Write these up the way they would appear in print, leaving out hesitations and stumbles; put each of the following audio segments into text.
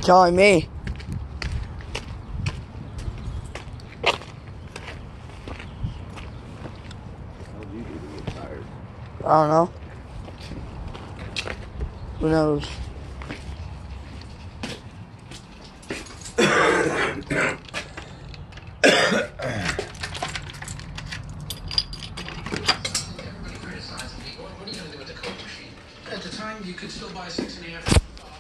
telling me. I don't know. Who knows? At the time, you could still buy 6.5.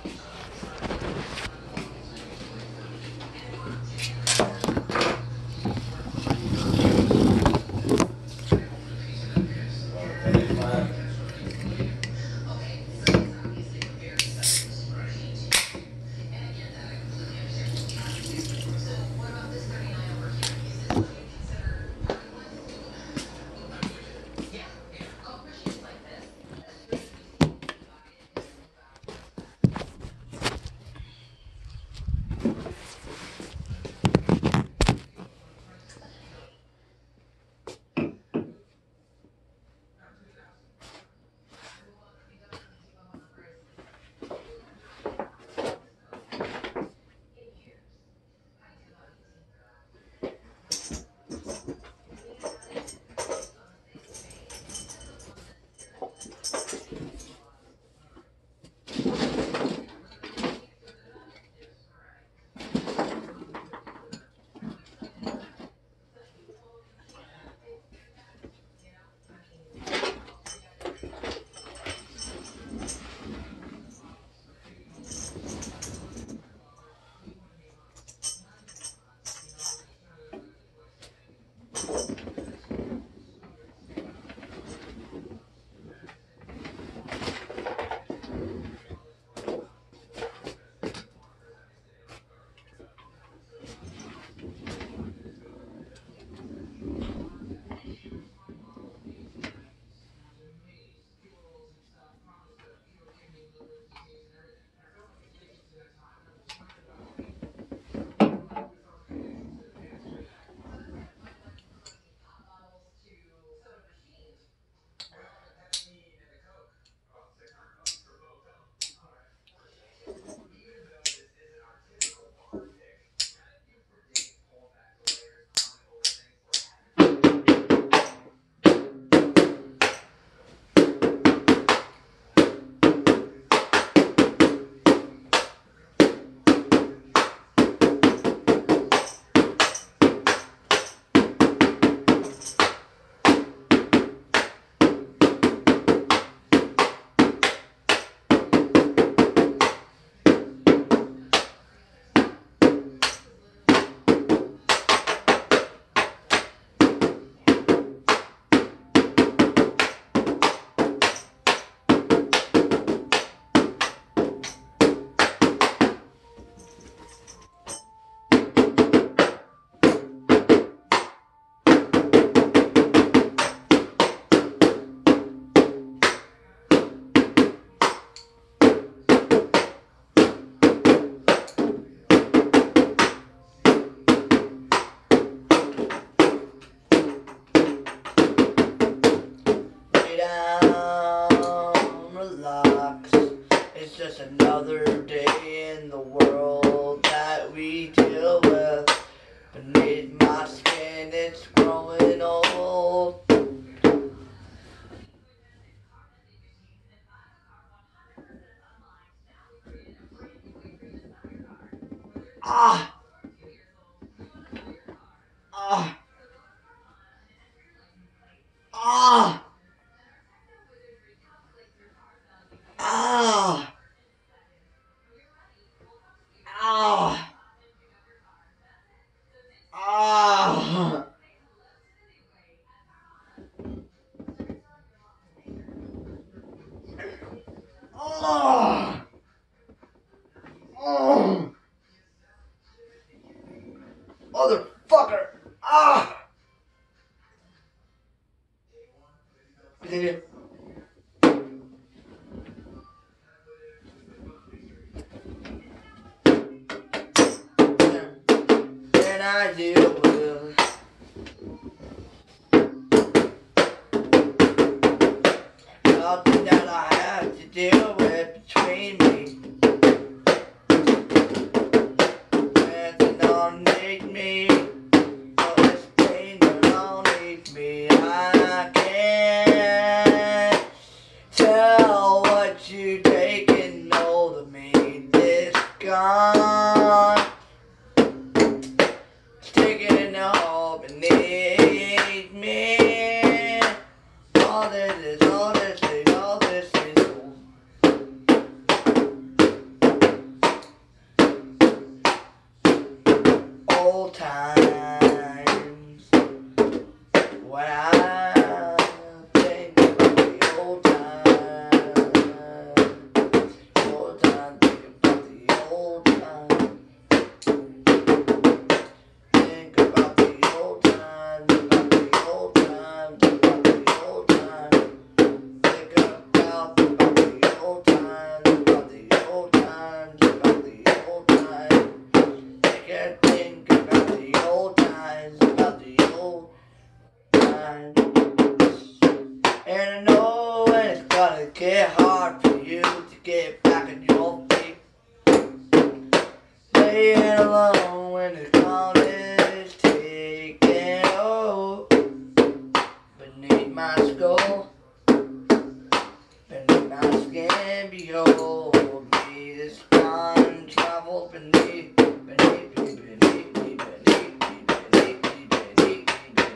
It's just another day in the world that we deal with. Beneath my skin, it's growing old. Ah! Ah! Ah! Ah! Ah! Ah! Oh! Oh! Motherfucker! Ah! Continue. And I deal with something that I have to deal with between me what you taking hold of me. This gone, taking hold beneath me. All this is, all this is, all this is old times. When I think about the old times, think about the old times. Think about the old times, about the old times, about the old times. Think about the old times, about the old times, about the old times. Think about the old times, about the old times. And I know it's gonna get hard for you to get back on your feet. Laying alone when the crown is taken hold beneath my skull, beneath my skin. Behold me, this gone travel beneath, beneath me, beneath me, beneath me, beneath me, beneath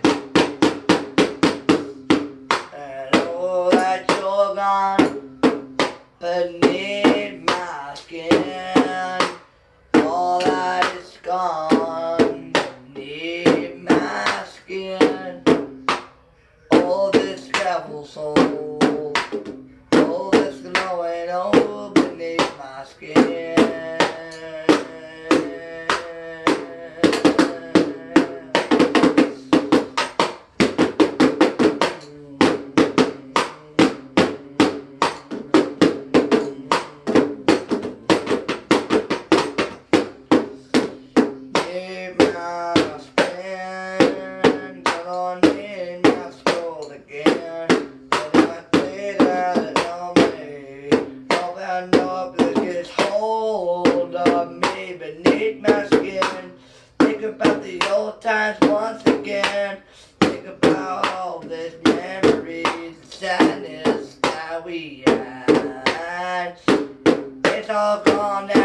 me. And oh, that you're gone beneath my skin. All that is gone beneath my skin. All this travel soul, all this glowing over beneath my skin. Keep my skin, turn on in my skull again. And I say that it on me, open up, this gets hold of me beneath my skin. Think about the old times once again. Think about all this memories, sadness that we had. It's all gone now.